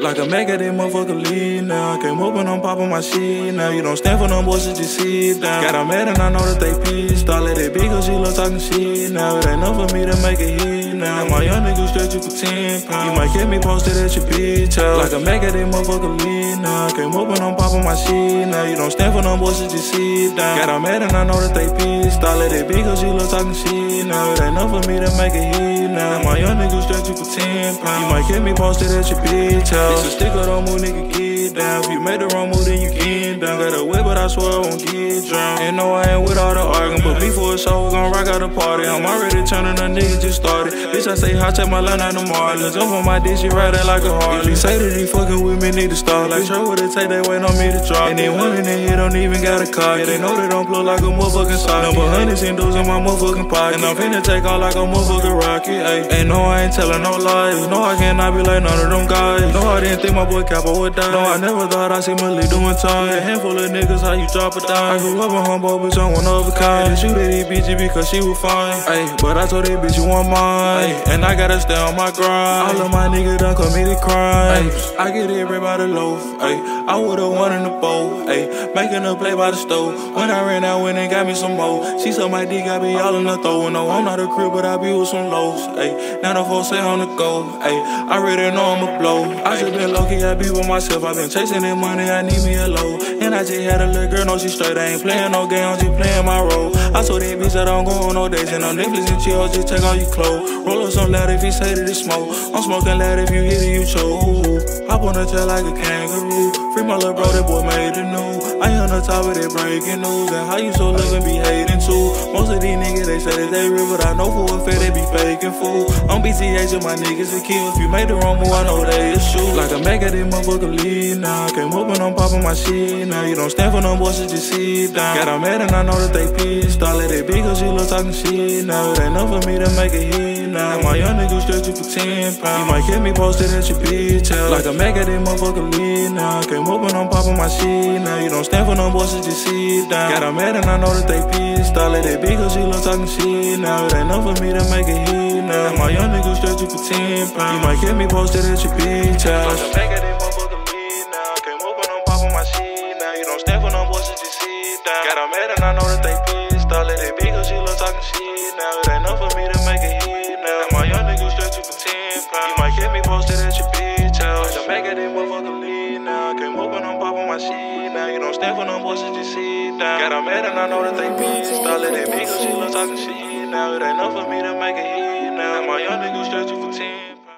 Like a Mac at that motherfucker lead now. I came up and I'm popping my shit now. You don't stand for them boys, so just sit down. Got her mad and I know that they pissed. I let that big girl, she love talking shit now. It ain't enough for me to make a hit now. And my young niggas stretch you for 10 pounds. You might get me posted at your bitch house. Like a Mac at that motherfucker lead now. I came up and I'm popping my shit now. You don't stand for them boys, so just sit down. Got her mad and I know that they pissed. I let that big girl, she love talking shit now. It ain't enough for me to make a hit now. And my young niggas stretch you for 10 pounds. You might get me posted at your bitch house. It's a sticker, don't move, nigga, get down. If you made the wrong move, then you get down. Got a whip, but I swear I won't get drowned. And no, I ain't with all the arguing, but before it's over, gon' rock out the party. I'm already turning, a nigga just started. Bitch, I say hot, check my line out the Marlins. Jump on my dick, she ride it like a Harley. If you say that he fucking with me, need to start. Like, sure, what it take, they wait on me to drop. And then one in the head don't even got a car. Yeah, they know they don't blow like a motherfucking socket. Number hundreds and those in my motherfucking pocket. And I'm finna take off like a motherfucking rocket. Ay. Ain't no, I ain't telling no lies. No, I cannot be like none of them guys. No, I didn't think my boy Capo would die. No, I never thought I'd see Malik doing time. A handful of niggas, how you drop a dime. I grew up in humble, bitch, I'm one of a kind. And shoot at these bitches because she was fine. Ay, but I told that bitch you want mine. Ay, and I gotta stay on my grind. All of my niggas done committed crimes. I get everybody loaf. Ay, I would've won in the bowl. Ay, making a play by the stove. When I ran out, when they got me some more. She saw my dick, I be all in the throw. No, I'm not a crib, but I be with some lows. Ay, now the folks say on the go. Ay, I already know I'm a blow. I just been low-key, I be with myself. I been chasing that money, I need me a low. And I just had a little girl, no, she straight. I ain't playing no game, I'm just playing my role. I told that bitch I don't go on no dates. And on Netflix and chill, just take all your clothes. Roll up some loud if he say that it's smoke. I'm smoking loud if you hit it, you choke. Hop on the tail like a kangaroo. Free my little bro, that boy made the news. I on the top of that breaking news. And how you so loving be hating too. Most of these niggas, they say that they real, but I know for a fact they be faking fool. I'm BTH and my niggas a kill. If you made the wrong move, I know they a shoot. Like a Mac at that motherfucker lead now. I came up and I'm popping my shit now. You don't stand for them boys, so just sit down. Got her mad and I know that they pissed. I let that big girl, she love talking shit now. It ain't enough for me to make a hit now. And my young niggas stretch you for 10 pounds. You might get me posted at your bitch house. Like a Mac at that motherfucker lead now. I came up and I'm popping my shit now. You don't stand for them boys, so just sit down. Got her mad and I know that they pissed. I let that big girl, she love talking shit now. It ain't enough for me to make a hit now. And my young niggas stretch you for 10 pounds. You might get me posted at your bitch house. Like a Mac at that motherfucker lead now. I came up and I'm popping my shit now. You don't stand for them boys, so just sit down. Got her mad and I know that they pissed. I let that big girl, she love talking shit now. It ain't enough for me to make a hit now. And my young niggas stretch you for 10 pounds. You might get me posted at your bitch house. Like a Mac at that motherfucker lead now. I came up and I'm popping my shit now. You don't stand for them boys, so just sit down. Got her mad and I know that they pissed. I let that big girl, she love talking shit now. It ain't enough for me to make a hit now. And my young niggas stretch you for 10 pounds.